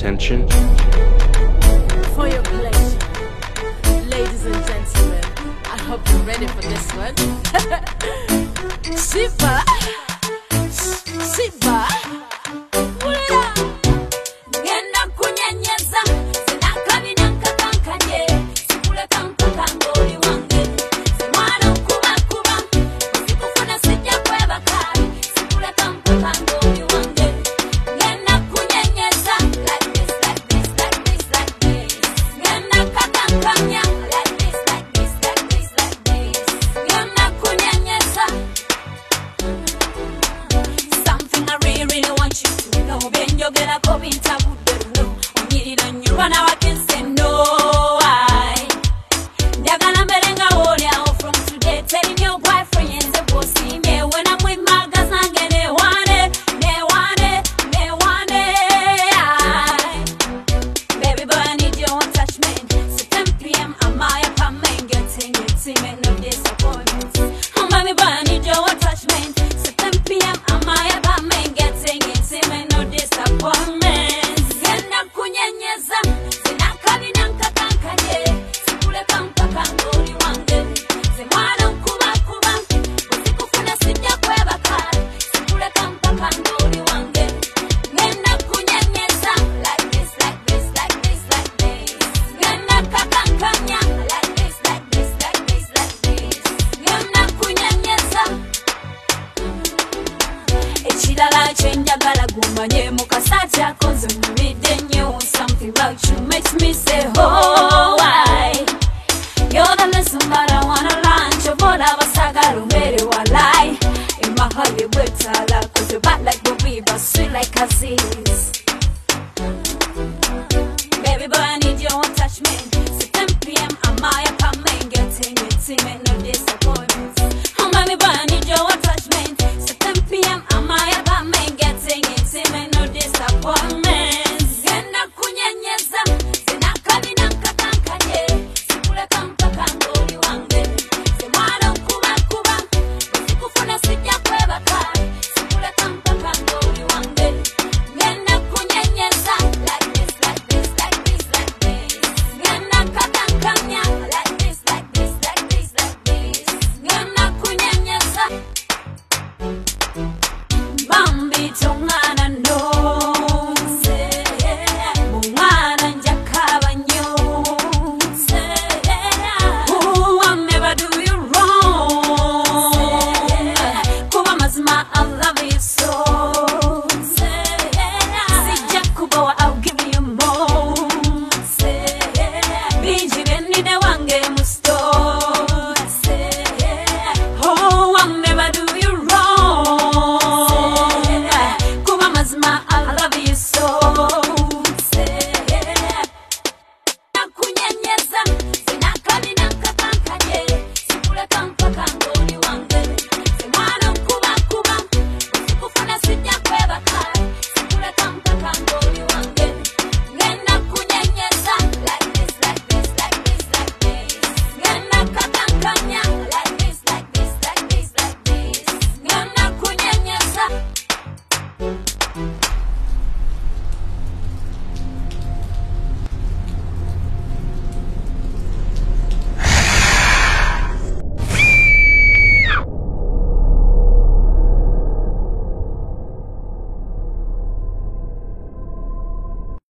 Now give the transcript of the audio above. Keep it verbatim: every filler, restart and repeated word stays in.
attention? For your pleasure, ladies and gentlemen, I hope you're ready for this one. Sheebah, Sheebah, Ngenda kunyenyeza, sinakabina nkakankanye, sikule kankakangoli wange, simwana kuba kuba, sikufuna sijja kwebakali, sikule kankakangoli wange, ngenda kunyenyeza, like this, like this, like this, like this, ngenda kakankanya, like this, like this, like this, like this, ngenda kunyenyeza. Something I really, really want you to know. When you get a copy, taboo, no. On you and you run out, I can say no. I. They're gonna merenga all from today. Telling your boyfriend and the bossy me when I'm with my guys, I'm gonna want it, they want it, they want it. Baby boy, I need your attachment. So ten p m I'm my apartment, getting getting no disappointments. Oh, baby boy, I need your attachment. So ten p m I'm my apartment, getting getting no disappointments. Ngenda kunyenyeza, sinakabina nkakankanye, sikule kankakangoli wange, simwana kuba kuba, usikufuna sijja kwebakali, sikule kankakangoli wange, ngenda kunyenyeza, like this, like this, like this, like this, ngenda kakankanya, like this, like this, like this, like this, ngenda kunyenyeza. Ekirala kyenjagala gumanye mukasati akoze mumidde nnyo. Something about you makes me say oh why. You're the lesson that I wanna learn. Chobola basagala umere walai. In my heart you wetala, cause you're bad like Bobby but sweet like Kazi.